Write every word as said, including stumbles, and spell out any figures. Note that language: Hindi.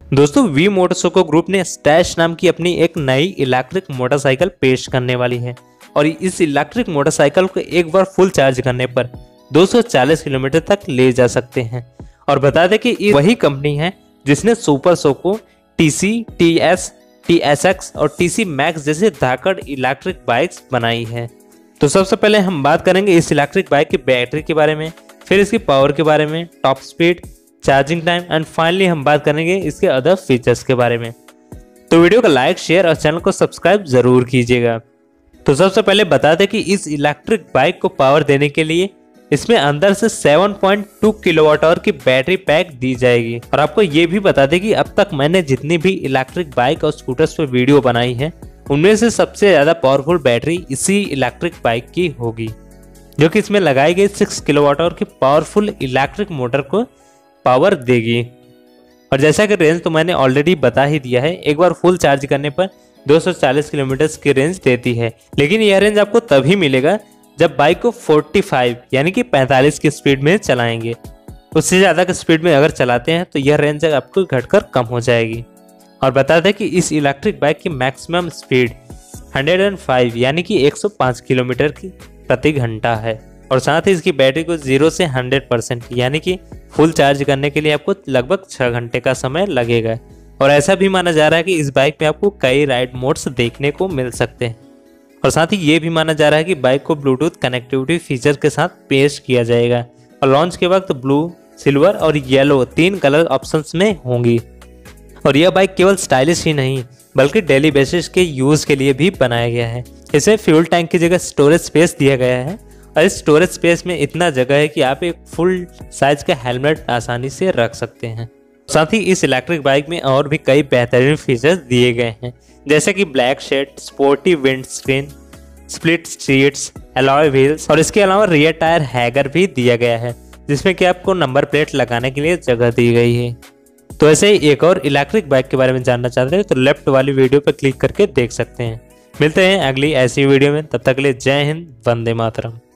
दोस्तों वी मोटरसाइकिल ग्रुप ने स्टैश नाम की अपनी एक नई इलेक्ट्रिक मोटरसाइकिल पेश करने वाली है और इस इलेक्ट्रिक मोटरसाइकिल को एक बार फुल चार्ज करने पर दो सौ चालीस किलोमीटर तक ले जा सकते हैं। और बता दें कि ये वही कंपनी है जिसने सुपर सोको, टीसी, टीएस, टीएसएक्स और टीसी मैक्स जैसे धाकड़ इलेक्ट्रिक बाइक्स बनाई है। तो सबसे पहले हम बात करेंगे इस इलेक्ट्रिक बाइक की बैटरी के बारे में, फिर इसकी पावर के बारे में, top speed, charging time and finally हम बात करेंगे इसके अदर फीचर्स के बारे में। तो वीडियो को लाइक, शेयर और चैनल को सब्सक्राइब जरूर कीजिएगा। तो सबसे पहले बता दें कि इस इलेक्ट्रिक बाइक को पावर देने के लिए इसमें अंदर से सात पॉइंट दो किलोवाट आवर की बैटरी पैक दी जाएगी। और आपको ये भी बता दें कि अब तक मैंने जितनी भी इलेक्ट्रिक बाइक और स्कूटर्स पर वीडियो बनाई है उनमें से सबसे ज्यादा पावरफुल बैटरी इसी इलेक्ट्रिक बाइक की होगी, जो कि इसमें लगाई गई छह किलोवाट आवर की पावरफुल इलेक्ट्रिक मोटर को पावर देगी। और जैसा कि रेंज तो मैंने ऑलरेडी बता ही दिया है, एक बार फुल चार्ज करने पर दो सौ चालीस किलोमीटर की रेंज देती है। लेकिन यह रेंज आपको तभी मिलेगा जब बाइक को पैंतालीस यानी कि पैंतालीस की स्पीड में चलाएंगे। उससे ज़्यादा की स्पीड में अगर चलाते हैं तो यह रेंज आपको घटकर कम हो जाएगी। और बता दें कि इस इलेक्ट्रिक बाइक की मैक्सिमम स्पीड एक सौ पाँच यानी कि एक सौ पाँच किलोमीटर की प्रति घंटा है। और साथ ही इसकी बैटरी को जीरो से हंड्रेड परसेंट यानी कि फुल चार्ज करने के लिए आपको लगभग छः घंटे का समय लगेगा। और ऐसा भी माना जा रहा है कि इस बाइक में आपको कई राइड मोड्स देखने को मिल सकते हैं। और साथ ही ये भी माना जा रहा है कि बाइक को ब्लूटूथ कनेक्टिविटी फीचर के साथ पेश किया जाएगा। और लॉन्च के वक्त ब्लू, सिल्वर और येलो तीन कलर ऑप्शंस में होंगी। और यह बाइक केवल स्टाइलिश ही नहीं बल्कि डेली बेसिस के यूज के लिए भी बनाया गया है। इसे फ्यूल टैंक की जगह स्टोरेज स्पेस दिया गया है और इस स्टोरेज स्पेस में इतना जगह है कि आप एक फुल साइज का हेलमेट आसानी से रख सकते हैं। साथ ही इस इलेक्ट्रिक बाइक में और भी कई बेहतरीन फीचर्स दिए गए हैं, जैसे कि black shade, sporty windscreen, split seats, alloy wheels और इसके अलावा रियर टायर हैगर भी दिया गया है, जिसमें कि आपको नंबर प्लेट लगाने के लिए जगह दी गई है। तो ऐसे ही एक और इलेक्ट्रिक बाइक के बारे में जानना चाहते हैं तो लेफ्ट वाली वीडियो पर क्लिक करके देख सकते हैं। मिलते हैं अगली ऐसी वीडियो में, तब तक के लिए जय हिंद, वंदे मातरम।